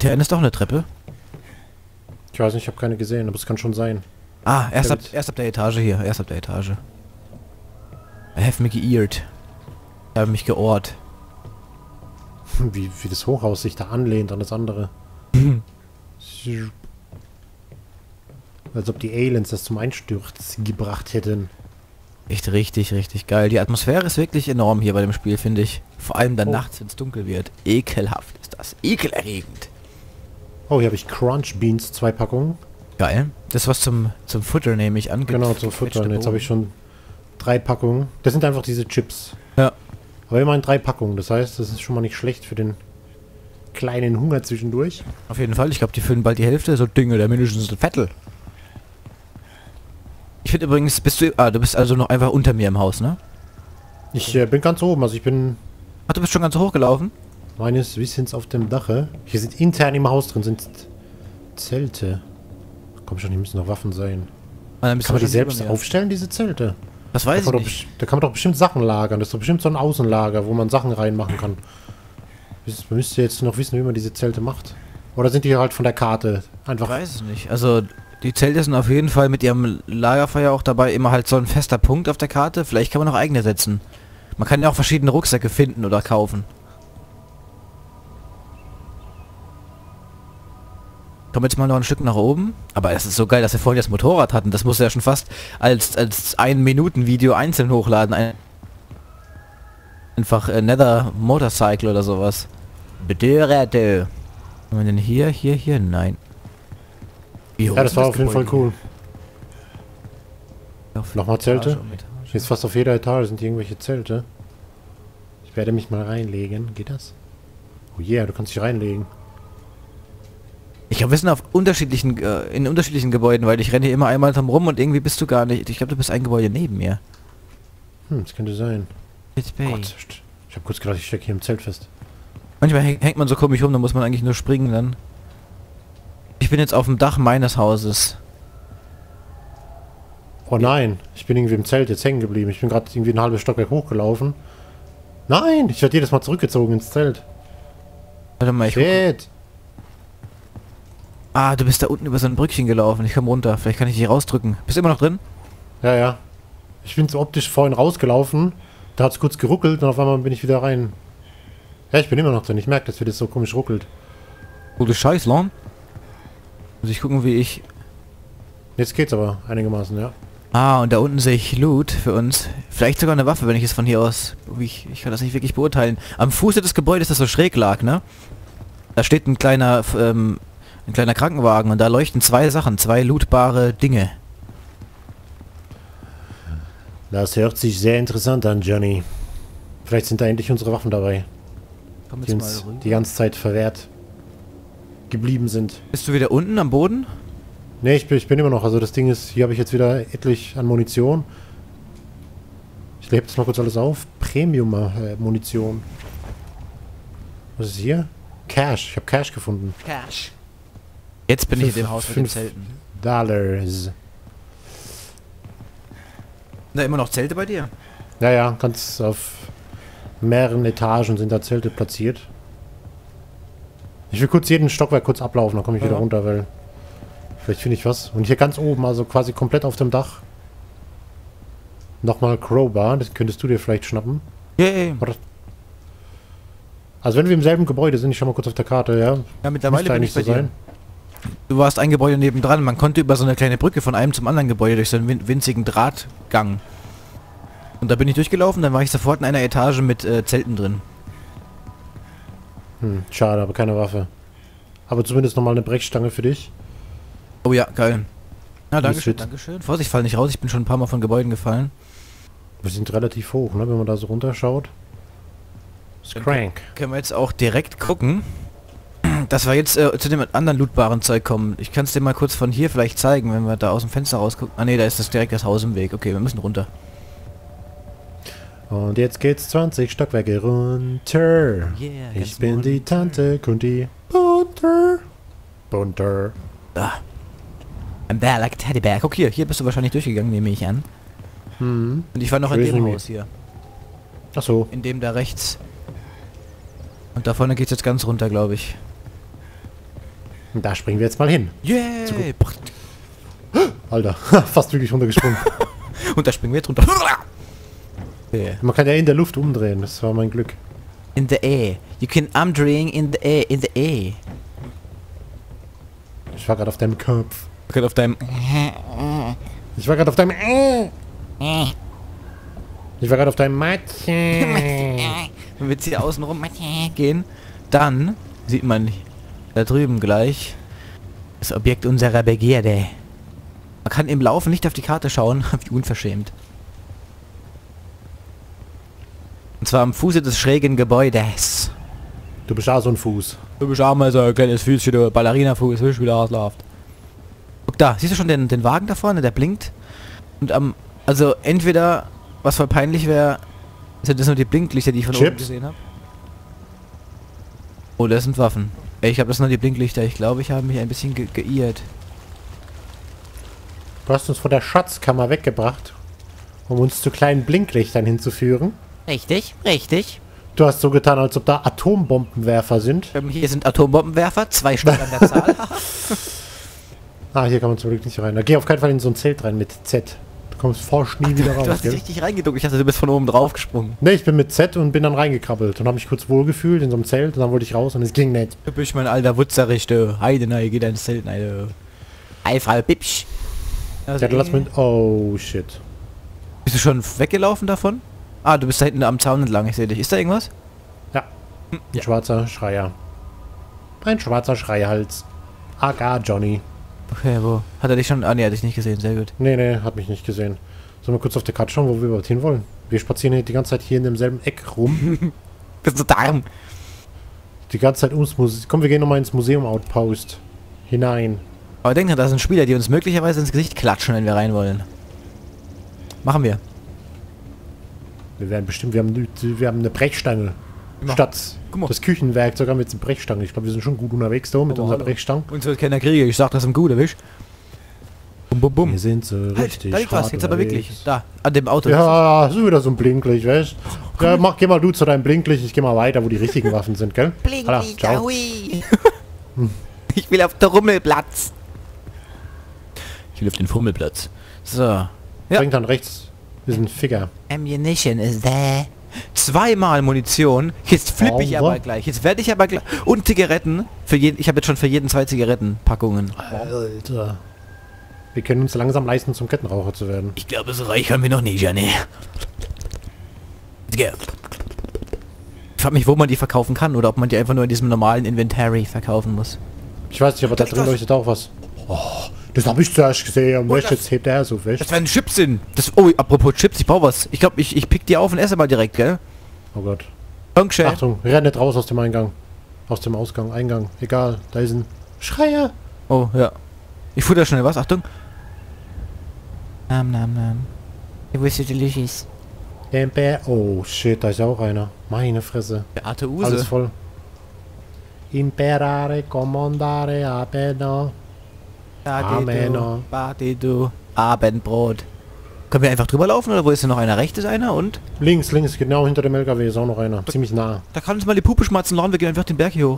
Hier ist doch eine Treppe. Ich weiß nicht, ich habe keine gesehen, aber es kann schon sein. Ah, erst ab der Etage hier. Erst ab der Etage. I have me geirrt. Ich habe mich geohrt. Wie das Hochhaus sich da anlehnt an das andere. Als ob die Aliens das zum Einsturz gebracht hätten. Echt richtig, richtig geil. Die Atmosphäre ist wirklich enorm hier bei dem Spiel, finde ich. Vor allem dann nachts, wenn es dunkel wird. Ekelhaft ist das. Ekelerregend. Oh, hier habe ich Crunch Beans, 2 Packungen. Geil. Das was zum Futter nehme ich an. Genau, zum Futtern. Jetzt habe ich schon 3 Packungen. Das sind einfach diese Chips. Ja. Aber immerhin 3 Packungen. Das heißt, das ist schon mal nicht schlecht für den kleinen Hunger zwischendurch. Auf jeden Fall. Ich glaube, die füllen bald die Hälfte. So Dinge, der mindestens ein Vettel. Ich finde übrigens, du bist also noch einfach unter mir im Haus, ne? Ich bin ganz oben, also ich bin... Ach, du bist schon ganz hochgelaufen? Meines Wissens auf dem Dache. Hier sind intern im Haus drin, sind Zelte. Komm schon, hier müssen noch Waffen sein. Kann man die selbst aufstellen, diese Zelte? Das weiß ich nicht. Da kann man doch bestimmt Sachen lagern. Das ist doch bestimmt so ein Außenlager, wo man Sachen reinmachen kann. Man müsste jetzt noch wissen, wie man diese Zelte macht. Oder sind die halt von der Karte einfach... Ich weiß es nicht. Also... Die Zelte sind auf jeden Fall mit ihrem Lagerfeuer auch dabei immer halt so ein fester Punkt auf der Karte. Vielleicht kann man auch eigene setzen. Man kann ja auch verschiedene Rucksäcke finden oder kaufen. Kommen jetzt mal noch ein Stück nach oben. Aber es ist so geil, dass wir vorhin das Motorrad hatten. Das muss ja schon fast als 1-Minuten-Video einzeln hochladen. Einfach Nether Motorcycle oder sowas. Bedürrte. Haben wir denn hier? Nein. Ja, das war auf jeden Fall cool. Nochmal Zelte. Jetzt fast auf jeder Etage sind irgendwelche Zelte. Ich werde mich mal reinlegen. Geht das? Oh yeah, du kannst dich reinlegen. Ich glaube, wir sind auf unterschiedlichen, in unterschiedlichen Gebäuden, weil ich renne hier immer einmal drum rum und irgendwie bist du gar nicht. Ich glaube, du bist ein Gebäude neben mir. Das könnte sein. Gott, ich habe kurz gedacht, ich stecke hier im Zelt fest. Manchmal hängt man so komisch rum, da muss man eigentlich nur springen dann. Ich bin jetzt auf dem Dach meines Hauses. Oh nein, ich bin irgendwie im Zelt jetzt hängen geblieben. Ich bin gerade irgendwie ein halbes Stockwerk hochgelaufen. Nein, ich werde jedes Mal zurückgezogen ins Zelt. Warte mal, ich gucke. Ah, du bist da unten über so ein Brückchen gelaufen. Ich komme runter. Vielleicht kann ich dich rausdrücken. Bist du immer noch drin? Ja, ja. Ich bin so optisch vorhin rausgelaufen. Da hat es kurz geruckelt und auf einmal bin ich wieder rein. Ja, ich bin immer noch drin. Ich merke, dass das so komisch ruckelt. Gute Scheiß, Lon. Muss ich gucken, wie ich... Jetzt geht's aber einigermaßen, ja. Ah, und da unten sehe ich Loot für uns. Vielleicht sogar eine Waffe, wenn ich es von hier aus... Ich kann das nicht wirklich beurteilen. Am Fuße des Gebäudes, das so schräg lag, ne? Da steht ein kleiner Krankenwagen und da leuchten 2 Sachen, 2 lootbare Dinge. Das hört sich sehr interessant an, Johnny. Vielleicht sind da endlich unsere Waffen dabei. Die uns die ganze Zeit verwehrt geblieben sind. Bist du wieder unten am Boden? Ne, ich bin immer noch. Also das Ding ist, hier habe ich jetzt wieder etlich an Munition. Ich lebe jetzt mal kurz alles auf. Premium-Munition. Was ist hier? Cash. Ich habe Cash gefunden. Cash. Jetzt bin ich in dem Haus mit den Zelten. $5. Da immer noch Zelte bei dir? Ja, ja, ganz auf mehreren Etagen sind da Zelte platziert. Ich will kurz jeden Stockwerk kurz ablaufen, dann komme ich wieder runter, weil vielleicht finde ich was. Und hier ganz oben, also quasi komplett auf dem Dach. Nochmal Crowbar, das könntest du dir vielleicht schnappen. Yeah. Also wenn wir im selben Gebäude sind, ich schau mal kurz auf der Karte, ja. Ja, mittlerweile bin ich bei dir. Du warst ein Gebäude nebendran, man konnte über so eine kleine Brücke von einem zum anderen Gebäude durch so einen winzigen Drahtgang. Und da bin ich durchgelaufen, dann war ich sofort in einer Etage mit Zelten drin. Schade, aber keine Waffe. Aber zumindest nochmal eine Brechstange für dich. Oh ja, geil. Ja, dankeschön, dankeschön. Vorsicht, fall nicht raus, ich bin schon ein paar Mal von Gebäuden gefallen. Wir sind relativ hoch, ne, wenn man da so runterschaut. Das ist crank. Können wir jetzt auch direkt gucken, dass wir jetzt zu dem anderen lootbaren Zeug kommen. Ich kann es dir mal kurz von hier vielleicht zeigen, wenn wir da aus dem Fenster rausgucken. Ah ne, da ist das direkt das Haus im Weg. Okay, wir müssen runter. Und jetzt geht's 20 Stockwerke runter. Yeah, ich bin die Tante Kunti. Bunter. Bunter. Ah. I'm there like a teddy bear. Guck hier bist du wahrscheinlich durchgegangen, nehme ich an. Und ich war noch in dem Haus hier. Ach so. In dem da rechts. Und da vorne geht's jetzt ganz runter, glaube ich. Und da springen wir jetzt mal hin. Yeah! Alter, fast wirklich runtergesprungen. Und da springen wir jetzt runter. Yeah. Man kann ja in der Luft umdrehen, das war mein Glück. In the air. You can umdrehen in the air, in the air. Ich war gerade auf deinem Kopf. Okay, auf deinem... Ich war gerade auf deinem... Ich war gerade auf deinem Mathe. Wenn wir jetzt hier außen rum gehen, dann sieht man da drüben gleich das Objekt unserer Begierde. Man kann im Laufen nicht auf die Karte schauen, wie unverschämt. Und zwar am Fuße des schrägen Gebäudes. Du bist auch so ein Fuß. Du bist auch mal so ein kleines Füßchen, du Ballerina-Fuß, wie wieder ausläuft. Guck da, siehst du schon den Wagen da vorne, der blinkt? Und also entweder, was voll peinlich wäre, sind das nur die Blinklichter, die ich von oben gesehen habe. Oh, das sind Waffen. Ich habe das nur die Blinklichter, ich glaube, ich habe mich ein bisschen geirrt. Du hast uns von der Schatzkammer weggebracht, um uns zu kleinen Blinklichtern hinzuführen. Richtig, richtig. Du hast so getan, als ob da Atombombenwerfer sind. Hier sind Atombombenwerfer, 2 Stück an der Zahl. Ah, hier kann man zum Glück nicht rein. Da geh auf keinen Fall in so ein Zelt rein mit Z. Du kommst forsch nie wieder raus, Du hast dich gell? richtig reingeduckt. Ich dachte, du bist von oben drauf gesprungen. Ne, ich bin mit Z und bin dann reingekrabbelt und habe mich kurz wohlgefühlt in so einem Zelt und dann wollte ich raus und es ging nicht. Du bist mein alter Wutzerich, du. Heide, nein, geh ins Zelt, nein, du. Ei, Frau Bipsch. Also Ja, du lass mich... Oh, shit. Bist du schon weggelaufen davon? Ah, du bist da hinten am Zaun entlang, ich sehe dich. Ist da irgendwas? Ja. Ein schwarzer Schreier. Ein schwarzer Schreihals. Aga Johnny. Okay, wo? Hat er dich schon... Ah, nee, hat dich nicht gesehen, sehr gut. Nee, hat mich nicht gesehen. Sollen wir kurz auf der Karte schauen, wo wir überhaupt hin wollen? Wir spazieren hier die ganze Zeit hier in demselben Eck rum. Bist du Darm? Die ganze Zeit ums Museum. Komm, wir gehen nochmal ins Museum Outpost. Hinein. Aber denk dran, da sind Spieler, die uns möglicherweise ins Gesicht klatschen, wenn wir rein wollen. Machen wir. Wir werden bestimmt... Wir haben eine Brechstange. Ja. Statt Guck mal. das Küchenwerk sogar mit einer Brechstange. Ich glaube, wir sind schon gut unterwegs da mit Aber unserer hallo. Brechstange. Uns wird keiner kriegen, ich sag das im Gut, erwisch. Bum, bum, bum. Wir sind so Halt, richtig da liegt was, hart jetzt aber unterwegs. wirklich. Da, an dem Auto. Ja, so wieder so ein Blinklicht, weißt du? Ja, geh mal du zu deinem Blinklicht, ich geh mal weiter, wo die richtigen Waffen sind, gell? Alla, ciao. Ich will auf den Rummelplatz. Ich will auf den Fummelplatz. So. Ja. Bringt dann rechts, ist ein Ficker. Ammunition is there. 2-mal Munition. Jetzt flippe ich aber gleich. Jetzt werde ich aber gleich... Und Zigaretten. Für jeden, ich habe jetzt schon für jeden 2 Zigarettenpackungen. Alter. Wir können uns langsam leisten, zum Kettenraucher zu werden. Ich glaube, so reich haben wir noch nicht, Janne. Ich frage mich, wo man die verkaufen kann oder ob man die einfach nur in diesem normalen Inventory verkaufen muss. Ich weiß nicht, aber da drin leuchtet auch was. Oh, das habe ich zuerst gesehen. Oh, Jetzt hebt er so weg. Das werden Chips sind. Das, oh, apropos Chips, ich brauche was. Ich glaube, ich pick die auf und esse mal direkt, gell? Oh Gott. Dankeschön. Achtung, renn nicht raus aus dem Eingang. Aus dem Ausgang, Eingang. Egal, da ist ein Schreier. Oh, ja. Ich futter schnell was, Achtung. Nam. It was so delicious. Oh shit, da ist auch einer. Meine Fresse. Beate Alles Use. voll. Imperare, commandare, abeno. Amen. Bate du. Abendbrot. Können wir einfach drüber laufen oder wo ist denn noch einer? Rechts ist einer und? Links, genau hinter dem LKW ist auch noch einer. Ziemlich nah. Da kann uns mal die Puppe schmatzen, laden wir gehen einfach den Berg hier hoch.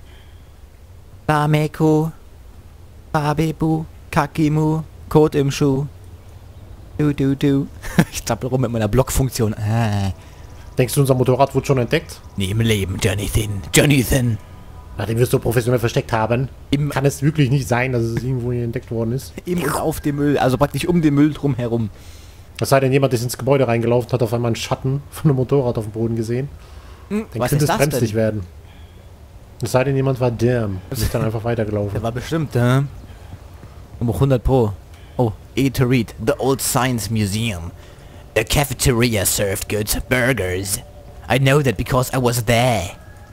Bameko. Babebu. Kakimu. Kot im Schuh. Du. Ich zappel rum mit meiner Blockfunktion. Denkst du, unser Motorrad wurde schon entdeckt? Nie im Leben, Jonathan. Nachdem wir es so professionell versteckt haben, Im, kann es wirklich nicht sein, dass es irgendwo hier entdeckt worden ist. im und auf dem Müll, also praktisch um den Müll drum herum. Es sei denn, jemand ist ins Gebäude reingelaufen, hat auf einmal einen Schatten von einem Motorrad auf dem Boden gesehen. Dann Was könnte ist es das bremslich denn? werden. Es sei denn, jemand war dumm und ist dann einfach Der weitergelaufen. war bestimmt, um 100 Pro. Oh, to read. The Old Science Museum. The cafeteria served good burgers. I know that because I was there.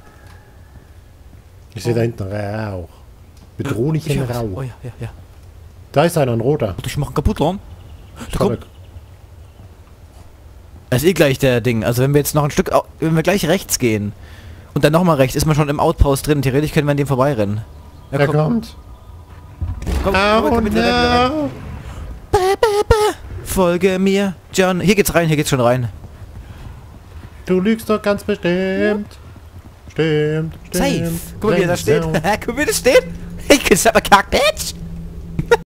Ich sehe da hinten Rauch. Bedrohlichen Rauch. Oh ja. Da ist einer, ein roter. Ich mach ihn kaputt, Lorn. Ich komm weg. Das ist eh gleich der Ding. Also wenn wir jetzt noch ein Stück, wenn wir gleich rechts gehen und dann nochmal rechts, ist man schon im Outpost drin. Theoretisch können wir an dem vorbeirennen. Ja, Er kommt. komm, bitte rennen. Folge mir, John. Hier geht's schon rein. Du lügst doch ganz bestimmt. Stimmt. Safe. Guck mal, wie er da steht. Guck mal, wie das steht. Ich kann aber Bitch!